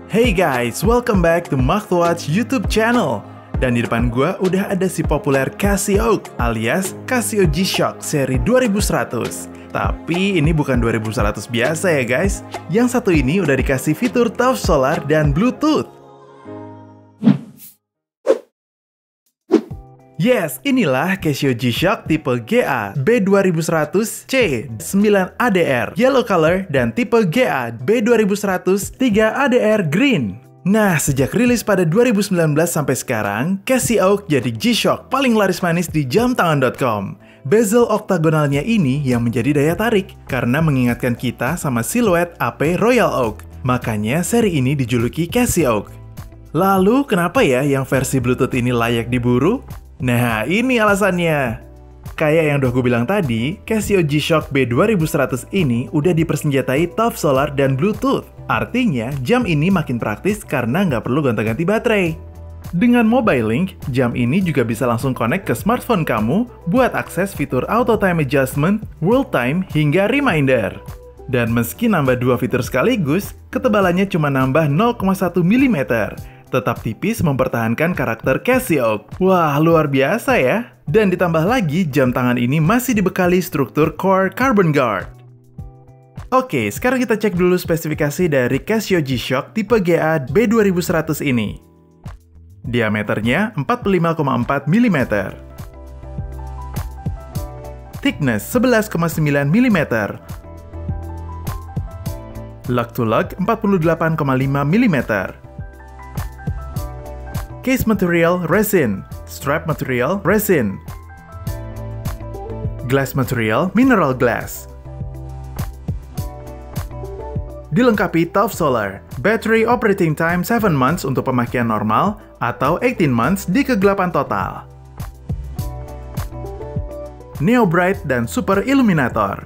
Hey guys, welcome back to Maktwatch YouTube channel. Dan di depan gua udah ada si populer Casio alias Casio G-Shock seri 2100. Tapi ini bukan 2100 biasa ya guys. Yang satu ini udah dikasih fitur TOF Solar dan Bluetooth. Yes, inilah Casio G-Shock tipe GA B2100C 9ADR Yellow Color dan tipe GA B2100 3ADR Green. Nah, sejak rilis pada 2019 sampai sekarang, Casio jadi G-Shock paling laris manis di jamtangan.com. Bezel oktagonalnya ini yang menjadi daya tarik karena mengingatkan kita sama siluet AP Royal Oak. Makanya seri ini dijuluki Casio. Lalu kenapa ya yang versi Bluetooth ini layak diburu? Nah, ini alasannya. Kayak yang udah gue bilang tadi, Casio G-Shock B2100 ini udah dipersenjatai TOF Solar dan Bluetooth. Artinya, jam ini makin praktis karena nggak perlu gonta-ganti baterai. Dengan Mobile Link, jam ini juga bisa langsung connect ke smartphone kamu buat akses fitur Auto Time Adjustment, World Time, hingga Reminder. Dan meski nambah dua fitur sekaligus, ketebalannya cuma nambah 0,1 mm. Tetap tipis mempertahankan karakter Casio. Wah, luar biasa ya. Dan ditambah lagi, jam tangan ini masih dibekali struktur Core Carbon Guard. Oke, sekarang kita cek dulu spesifikasi dari Casio G-Shock tipe GA B2100 ini. Diameternya 45,4 mm. Thickness 11,9 mm. Lug to lug 48,5 mm. Case material resin, strap material resin, glass material mineral glass. Dilengkapi TOF Solar, battery operating time 7 months untuk pemakaian normal atau 18 months di kegelapan total. Neo Bright dan Super Illuminator.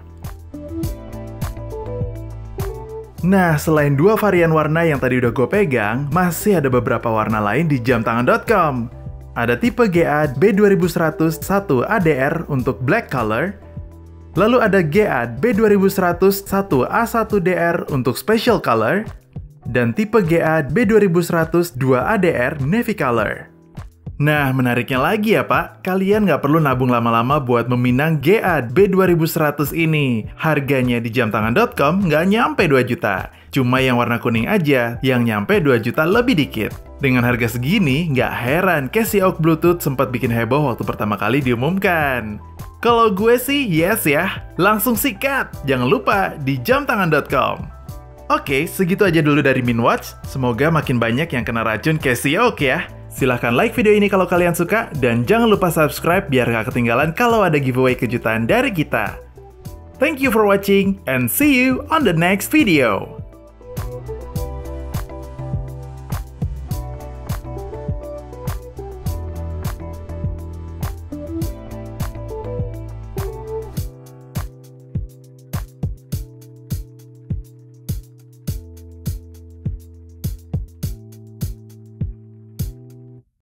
Nah, selain dua varian warna yang tadi udah gue pegang, masih ada beberapa warna lain di jamtangan.com. Ada tipe GA B2100 1ADR untuk black color, lalu ada GA B2100 1A1DR untuk special color, dan tipe GA B2100 2ADR navy color. Nah, menariknya lagi ya Pak, kalian nggak perlu nabung lama-lama buat meminang GA B2100 ini. Harganya di jamtangan.com nggak nyampe 2 juta. Cuma yang warna kuning aja, yang nyampe 2 juta lebih dikit. Dengan harga segini, nggak heran Casio Bluetooth sempat bikin heboh waktu pertama kali diumumkan. Kalau gue sih yes ya, langsung sikat. Jangan lupa di jamtangan.com. Oke, segitu aja dulu dari Minwatch. Semoga makin banyak yang kena racun Casio ya. Silahkan like video ini kalau kalian suka, dan jangan lupa subscribe biar gak ketinggalan kalau ada giveaway kejutan dari kita. Thank you for watching, and see you on the next video.